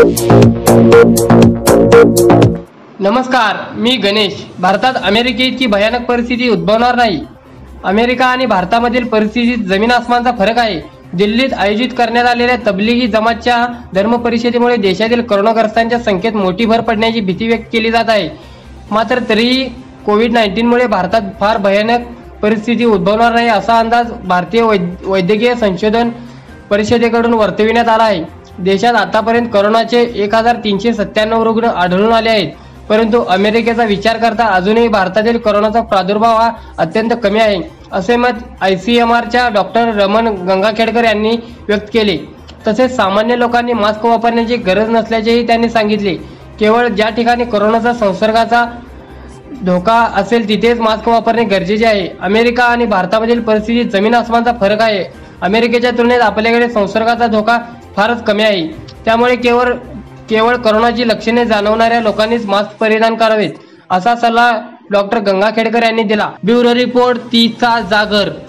नमस्कार, मी गणेश। भारतात अमेरिकेइतकी भयानक परिस्थिती उद्भवणार नाही। अमेरिका आणि भारतामधील परिस्थितीत जमीन आसमानचा फरक आहे। दिल्लीत आयोजित करण्यात आलेल्या तबलिगी जमातच्या धर्म परिषदेमुळे देशातील कोरोनाग्रस्तांच्या संख्येत मोठी भर पडण्याची भीती व्यक्त केली जात आहे। मात्र तरीही कोविड-19 मुळे भारतात फार भयानक परिस्थिती उद्भवणार नाही असा अंदाज भारतीय वैद्यकीय संशोधन परिषदेकडून वर्तविण्यात आला आहे। देशात आतापर्यंत कोरोनाचे 1397 रुग्ण आढळून आले आहेत, परंतु अमेरिकेचा विचार करता अजूनही भारतातील कोरोनाचा प्रादुर्भाव हा अत्यंत कमी आहे, असे मत ICMRच्या डॉक्टर रमण गंगाखेडकर यांनी व्यक्त केले। तसेच सामान्य लोकांनी मास्क वापरण्याची गरज नसल्याचेही त्यांनी सांगितले। केवळ ज्या ठिकाणी कोरोनाचा संसर्गाचा धोका असेल तिथेच मास्क वापरणे गरजेचे आहे। अमेरिका आणि भारतामधील परिस्थितीत जमीन आसमानचा फरक आहे। अमेरिकेच्या तुलनेत आपल्याकडे संसर्गाचा धोका फारच कमी आहे, त्यामुळे केवळ कोरोनाची लक्षणे जाणवणाऱ्या लोकांनीच मास्क परिधान करावेत, असा सल्ला डॉक्टर गंगाखेडकर यांनी दिला। ब्युरो रिपोर्ट 30चा जागर।